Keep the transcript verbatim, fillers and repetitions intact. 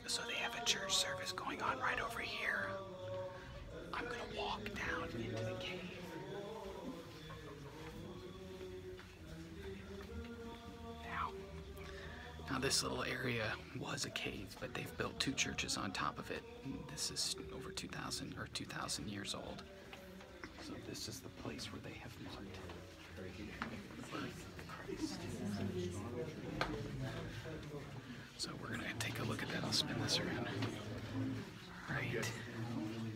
So they have a church service going on right over here. I'm gonna walk down into the cave. Now, now this little area was a cave, but they've built two churches on top of it. This is over two thousand or two thousand years old. So this is the place where they have marked the birth of Christ. So we're gonna take a look at that. I'll spin this around. Right.